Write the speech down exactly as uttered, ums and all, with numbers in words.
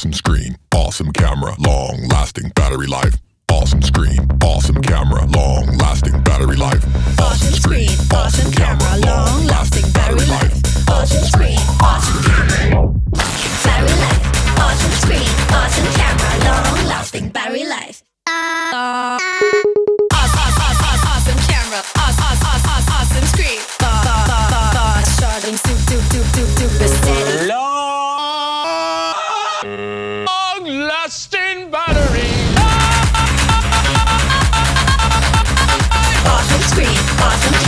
awesome screen, awesome camera, long-lasting battery life. Awesome screen, awesome camera, long-lasting battery life. Awesome screen, awesome camera, long-lasting battery life. Awesome screen, awesome camera, battery life. Awesome screen, awesome camera, long-lasting battery life. Uh, awesome camera, awesome screen, charging super steady. Long-lasting battery. Awesome screen, awesome